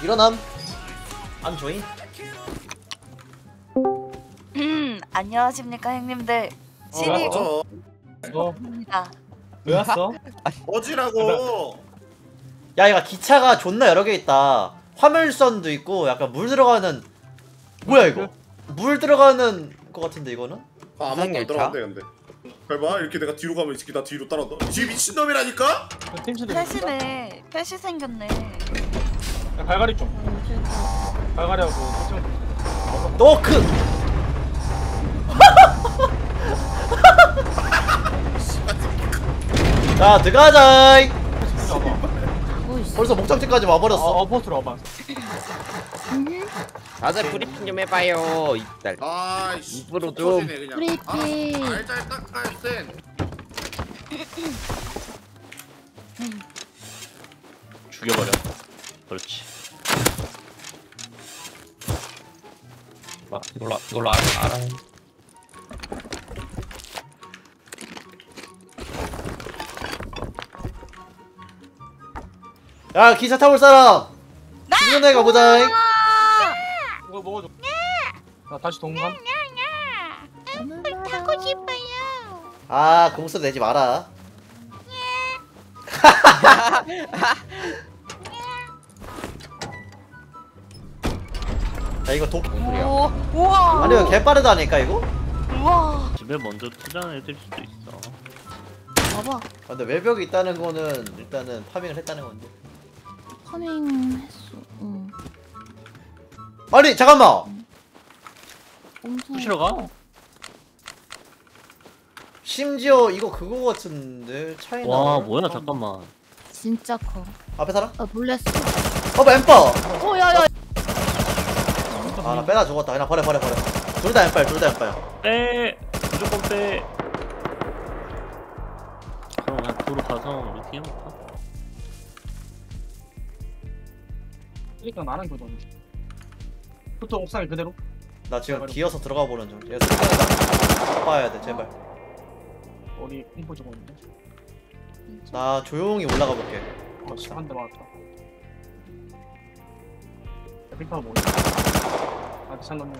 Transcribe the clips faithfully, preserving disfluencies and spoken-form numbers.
일어남. 안 조인. 음, 안녕하십니까 형님들. 어, 신입니다. 왜 왔어? 어지라고. 야, 얘가 기차가 존나 여러 개 있다. 화물선도 있고 약간 물 들어가는. 뭐야 이거? 물 들어가는 거 같은데 이거는? 아, 아무것도 안 들어간대 근데. 봐봐, 이렇게 내가 뒤로 가면 이 새끼 나 뒤로 따라온다. 지 미친놈이라니까? 팀실에 패시네. 패시 생겼네. 야, 갈갈이 좀. 갈갈이하고 팀실. 노크. 자, 들어가자. 벌써 목적지까지 와버렸어. 어, 버스로 와봐. 다들 브리핑 좀 해봐요. 이딸. 아이씨. 입으로 좀. 브리핑. 알잘 깎아야 센. 죽여버려. 그렇지. 아, 이걸로 이걸로 알아. 알아. 야, 기차 타볼 사람. 죽는 애가 보자. 이거 먹어줘. 나 다시 동감. 타고 싶어요. 아, 공수 내지 마라. 야, 이거 독. 오, 우와. 아니, 이거 개빠르다니까 이거? 우와. 집에 먼저 투자해줄 수도 있어. 봐봐. 아, 근데 외벽이 있다는 거는 일단은 파밍을 했다는 건데. 파밍했어. 응. 아니, 잠깐만. 엄청. 부시러 가? 심지어 이거 그거 같은데 차이나. 와 뭐야 잠깐만. 진짜 커. 앞에 사람? 아 놀랬어. 어, 엠퍼. 어 야야. 아, 나 빼다 죽었다. 그냥 버려 버려 버려. 둘 다 엠퍼야, 둘 다 엠퍼야. 빼. 무조건 빼. 그럼 그냥 도로 가서 루팅 해볼까? 그러니까 나는 그거든. 부터 옥상에 그대로. 나 지금 기어서 들어가 보는 중. 얘 스캔이다. 봐야 돼, 제발. 우리 공포 저거 있는데. 나 조용히 올라가 볼게. 어, 진짜 한 대 맞았다. 야, 빅파 뭐야? 아, 비싼 놈네.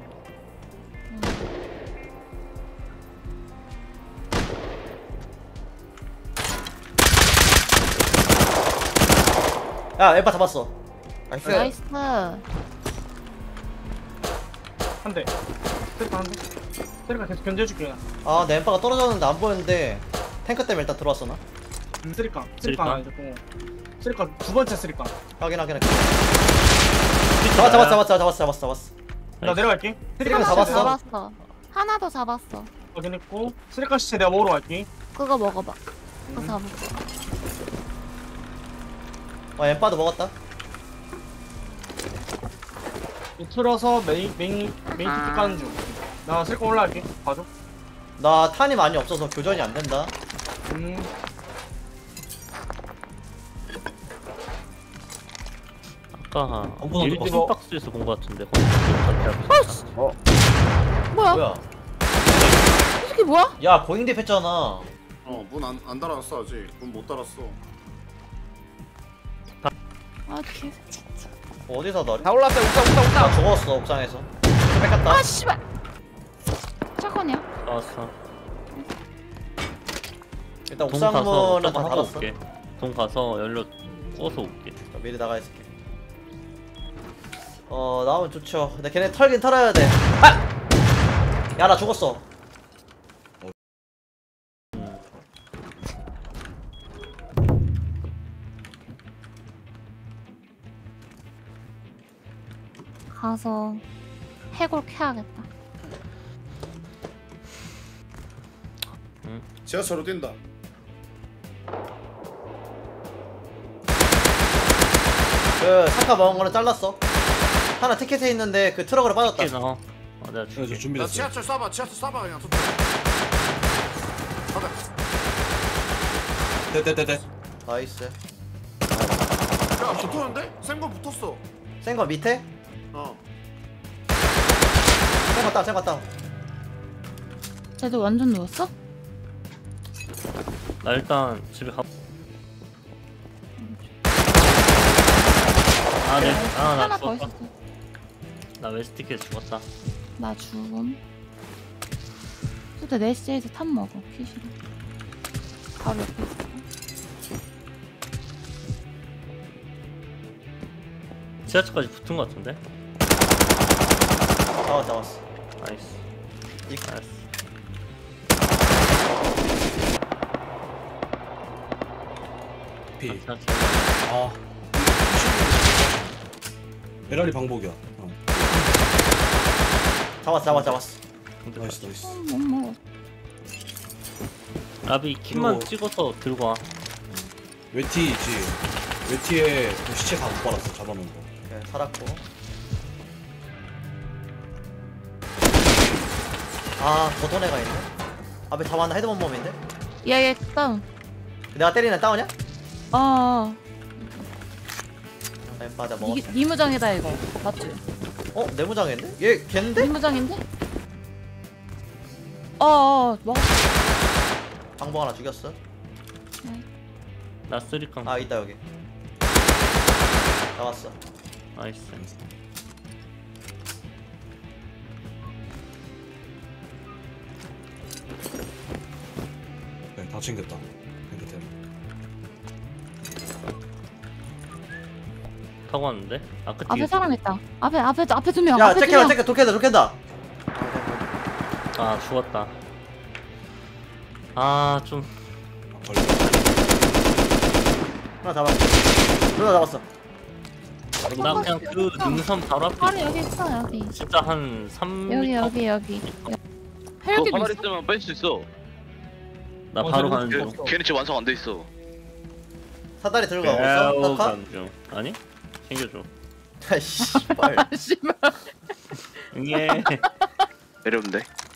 야, 엠퍼 잡았어. 나이스. 나이스. 한 대. 스테이크 한 대. 스테이크가 계속 견제해줄게. 그냥. 아, 내 엠퍼가 떨어졌는데 안 보였는데 탱크 때문에 일단 들어왔어 나. 음, 쓰리깡. 쓰리깡? 쓰리깡 하나 해줬고. 쓰리깡 두 번째 쓰리깡. 확인 확인 확인. 잡았 잡았어 잡았어 잡았어 잡았어 잡았어. 나 내려갈게. 쓰리깡 하나 더 잡았어? 잡았어. 하나 더 잡았어. 확인했고. 쓰리깡 시체 내가 먹으러 갈게. 그거 먹어봐. 그거 음. 잡았어. 어, 엠퍼도 먹었다. 틀어서 메인 메인 메인 아. 티켓 가는 중. 나 쓸거 올라갈게. 봐줘. 나 탄이 많이 없어서 교전이 안 된다. 음. 아까 어, 일본 이거- 박스에서 본 거 같은데. 거기 어? 뭐야? 뭐야? 이 새끼 뭐야? 야, 고잉대 했잖아. 어, 문 안 안 달았어 아직. 문 못 달았어. 아 개. 어디서 너를? 다 올라왔어. 옥상 옥상 나 옥상. 죽었어 옥상에서. 뺏겼다. 아 씨발. 사건이야? 나왔어. 일단 동 가서 옥상문은 저거 다 하고 닫았어. 올게. 동 가서 연료 구워서 올게. 자, 미리 나가 있을게. 어, 나오면 좋죠. 근데 걔네 털긴 털어야 돼. 아! 야, 나 죽었어. 가서 해골 캐야겠다. 지하철로 뛴다. 그 사카 먹은 거는 잘랐어. 하나 티켓에 있는데 그 트럭으로 빠졌다. 이렇게 나와. 아, 내가 줄게. 나 지하철 쏴봐. 지하철 쏴봐 그냥. 가자. 네네네네. 나이스. 야, 붙었는데? 생거 붙었어. 센 거 밑에? 어. 센 거 따, 센 거 따. 쟤도 완전 누웠어? 나 일단 집에 가. 아, 네. 아, 나 하나 더 죽었다. 있었어. 나 웨스티켓 죽었다. 나 죽음. 그때 네시에서 탑 먹어. 키시로. 바로 옆에 있어. 지하철까지 붙은 것 같은데? 잡았어 잡았어. 나이스. 이- 나이스. 피. 지하철. 아. 에라리 방복이야. 어. 잡았어 잡았어 잡았어. 나이스 나이스. 어, 못 먹어. 라비 kit만 이거- 찍어서 들고 와. 외티 있지. 외티에 그 시체 다 못 빨았어. 잡아놓은 거. 오케이 살았고. 아 도도네가 있네. 앞에 잡았나 헤드본 몸인데? 얘얘 다운. 내가 때리는 다운이야? 어. 아, 맞아 먹었어. 이게 니무장이다 이거. 맞지? 어? 내무장인데? 얘 걔인데? 니무장인데? 어어 먹었어. 방법 하나 죽였어. 나 쓰리깡. 아 있다 여기. 잡았어. 나이스. 네, 다 챙겼다. 뱅크템. 타고 왔는데? 아까 앞에 뒤에. 사람 있다. 앞에 앞에 앞에 두 명. 야 앞에 두 체크해봐 명. 체크 도캔다 도캔다. 아, 죽었다. 아, 좀. 아, 걸려. 하나 잡았어. 둘다 잡았어. 나 그냥 그 능선 바로 앞에. 바로 여기 있어 여기. 진짜 한 삼 미터. 여기 여기 여기. 그거 헬기도 가만히 있어? 있으면 뺄 수 있어. 나 어, 바로 저기 가는 중. 있어. 걔네 지금 완성 안 돼 있어. 사다리 들고 가고 야오 있어? 타카? 가는 중. 아니? 챙겨줘. 아 씨발. 씨발. 예. 내려온대.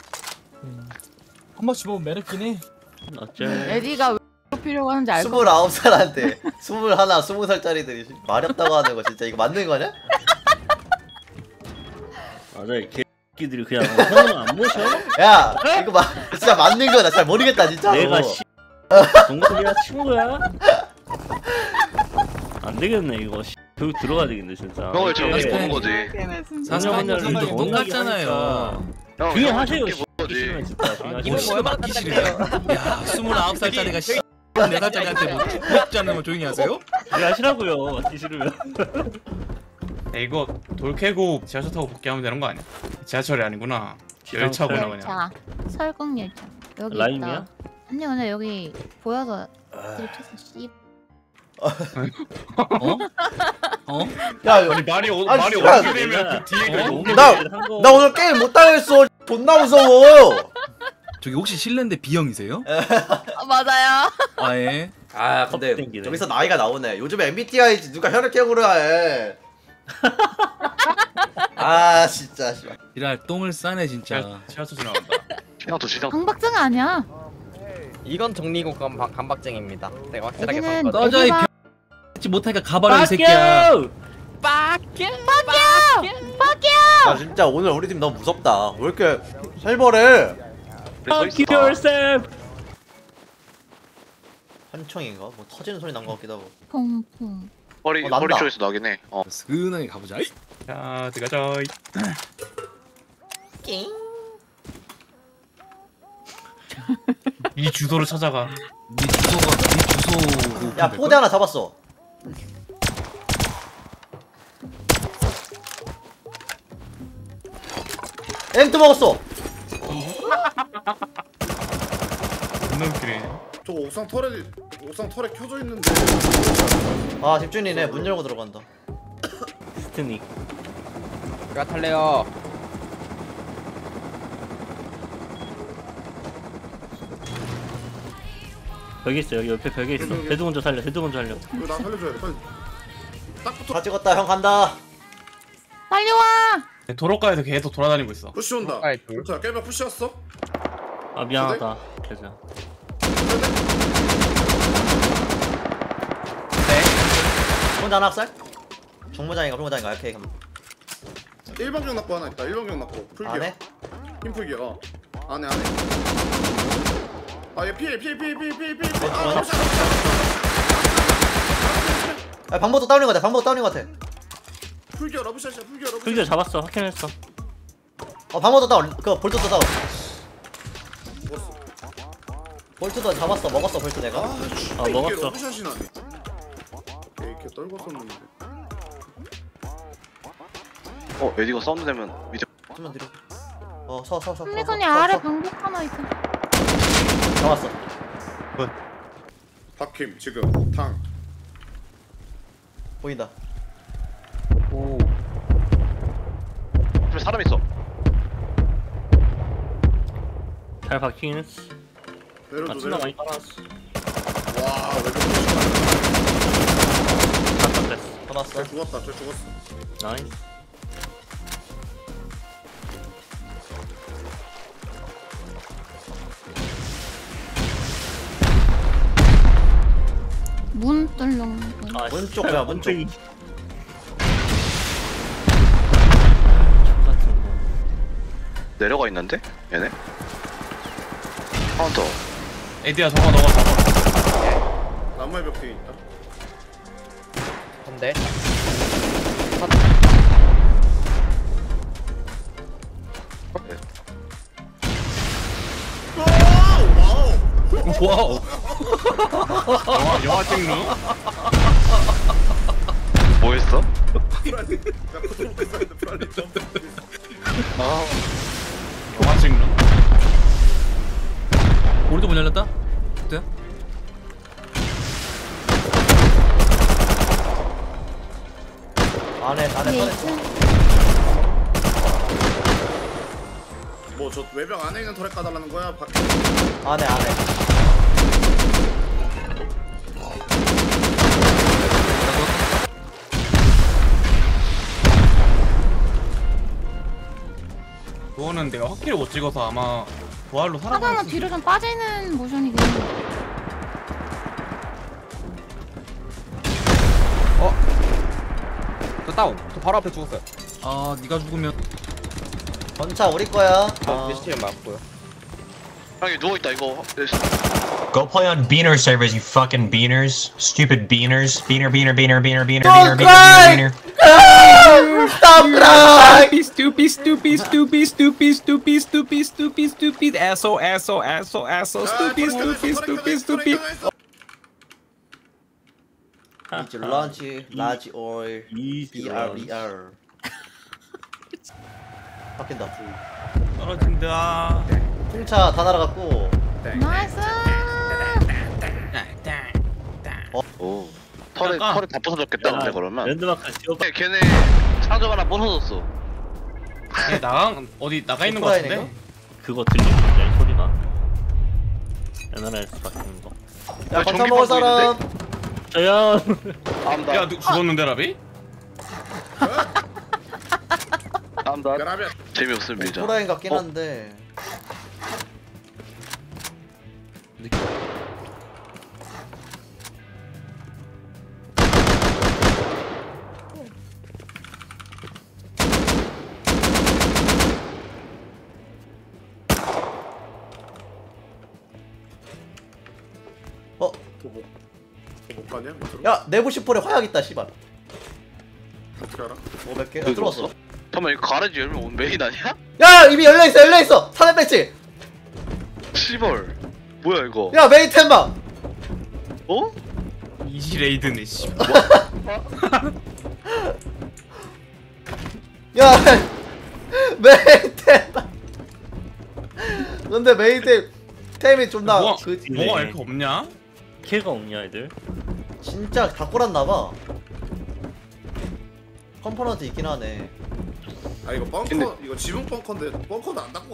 한 번씩 보면 매력긴 해. 어쩔. 에디가 왜 필요가 하는지 알 거. 스물아홉 살한테 스물하나 스무 살짜리들이 말이 없다고 하는 거 진짜 이거 맞는 거냐? 맞아, 이 개끼들이 그냥 형은 안 모셔? 야 이거 마, 진짜 맞는 거나 잘 모르겠다 진짜로. 내가 씨. 동갑이야 친구야? 안 되겠네 이거. 씨. 교육 들어가야 되겠네 진짜. 형을 지금 다시 이게 보는 거지. 사냥하는 사냥하는 일도 똑같잖아요. 형, 조용히 형을 하세요. 이렇게 씨. 보는 거지. 싫으면 진짜 조용히 이거 하세요. 씨발 맞기 싫으면 야 스물아홉 살짜리가 씨 네 살짜리한테 뭐 죽지 않으면 조용히 하세요? 조용히 하시라고요. 맞기 싫으면. 야, 이거 돌 캐고 지하철 타고 복귀하면 되는 거 아니야? 지하철이 아니구나. 열차구나 그냥. 열차. 설국 열차. 여기 라임이야? 있다. 아니 근데 여기 보여서 들켰어 씨. 어? 어? 야 아니 말이 오, 아니, 말이 씨발. 어떻게 되면 그 뒤에 어? 그 나- 나 오늘 게임 못 당했어. 존나 무서워. 저기 혹시 실례인데 B형이세요? 아, 맞아요. 아예. 아 근데 컵 땡기네. 여기서 나이가 나오네. 요즘에 엠비티아이지 누가 혈액형으로 해. 아 진짜 씨발. 이랄 똥을 싸네 진짜. 지하- 지하철 지나간다. 지나도 지나. 강박증 아니야. 이건 정리고 감, 감박증입니다. 내가 확실하게 여기는 봤거든. 꺼져 이 애기가- 병. 지 못하니까 가봐라 이 새끼야. 빡겨! 아 진짜 오늘 우리 팀 너무 무섭다. 왜 이렇게 살벌해? Fuck yourself. 한총인가? 뭐 터지는 소리 난 것 같기도 하고. 퐁퐁. 허리 어, 난다. 허리 쪽에서 나긴 해. 어. 스근하게 가보자. 아이. 자 들어가자. 이 주소로 찾아가. 네 주소가 네 주소로. 야 포대 하나 잡았어. 엠투 먹었어. 존나 웃기네. 저 옥상 터렛 옥상 터렛 켜져 있는데. 아 집주인이네. 문 열고 들어간다. 스트닉. 제가 탈래요. 벽에 있어. 여기 옆에 벽에 있어. 대두 먼저 살려. 대두 먼저 살려. 이거 나 살려줘야 돼 빨리. 딱 붙어. 다 찍었다. 형 간다. 빨리 와. 도로가에서 계속 돌아다니고 있어. 푸시 온다. 아이, 둘. 자 깨박 푸시 왔어? 아 미안하다. 대자. 혼자 하나 학살? 중무장인가 중무장인가 오케이 그럼 일방경 낙고 하나 있다. 일방경 낙고. 풀기야. 안해? 힘 풀기야. 어. 안해 안해. 아얘 피해 피해 피해 피해 피해 피해. 어, 아 어. 아 방법도 다운인 것 같아. 방법도 다운인 것 같아. 풀기어 러브샷이야 풀기어 러브샷. 풀기어 잡았어. 확인했어. 어 방어도 다운. 그 볼트도 다운. 죽었어. 볼트도 잡았어. 먹었어 볼트 내가. 아, 씨, 아, 이게 먹었어. 러브샷이 나네. 오케이, 이렇게 떨궜었는데. 어 에디가 사운드 되면 밑에 좀만 뒤로. 어서 서 서. 플리건이 아래 방벽 하나 있어. 잡았어. 박힘 지금 탕. 보인다. 오. 앞에 사람 있어. 잘 박히긴 했어. 내려줘 맞춘다 내려줘. 많이 빨았어. 와 왜 이렇게 깜짝됐어. 잡았어. 잘 죽었다 잘 죽었어. 나이스. 문 뚫는 거. 아, 문 쪽, 야, 문 쪽. 족 같은 거. 내려가 있는데 얘네. 카운터. 에디야 저거 너가 잡아. 나무의 벽 뒤에 있다. 한 대. 와우 와우. 영화 영화 찍는? 뭐 했어? 프라리. 나 고등학교 있었는데 프라리 점프. 아 영화 찍는? 오른쪽 문 열렸다. 어때요? 안에 안에 뒤에 꺼냈어. 있어. 뭐저 외벽 안에 있는 터렛 까달라는 거야? 밖. 안에 안에. 그거는 내가 확실히 못 찍어서 아마 부활로 살아갈 하다는 수 뒤로 좀 빠지는 모션이긴 해. 저 다운. 저 바로 앞에 죽었어요. 아 네가 죽으면 전차 우리 거야. 어, 어. 리스티는 맞고요. 형이 누워 있다 이거. Go play on Beaner servers, you fucking beaners. Stupid beaners. Beaner, beaner, beaner, beaner, beaner, beaner, beaner, beaner, beaner. Stop crying. stupid stupid stupid stupid stupid stupid stupid stupid asshole asshole asshole asshole stupid stupid stupid stupid. 이제 런치 라지 오일 이지 B R B R. 바뀐다. 떨어진다. 풍차 다 날아갔고. 나이스. 오. 털에 잠깐. 털에 다 부서졌겠다 근데 야, 그러면. 랜드마크 지워봐. 걔- 걔네 창조 하나 부서졌어. 얘 나가 어디 나가 있는 거 오프라인인가? 같은데? 그거 들리는데 소리가. 엔알에스 바뀌는 거. 야 야, 건차 전기 먹을 받고 사람. 저연. 암다. 야 누, 죽었는데 라비? 암다. 그러면 재미없으면 밀자. 오프라인 같긴 어? 한데. 어? 또못 못 가냐? 밑으로? 야 내부 시폴에 화약 있다 씨발. 어떻게 알아? 오백 개? 야, 여기 들어왔어. 들어왔어? 잠깐만 이거 가라지 열면 온 메인 아니야? 야 이미 열려있어 열려있어. 사내 배치. 시벌. 뭐야 이거? 야 메인 템마. 어? 이지 레이드네 씨. 야 메인 템. 근데 메인 템 템이 존나 뭐가 그 뭐가 이렇게 없냐? 캐가 없냐 애들? 진짜 다 꼬랐나봐. 컴포넌트 있긴 하네. 아 이거 벙커 근데- 이거 지붕 벙커인데 벙커도 안 닫고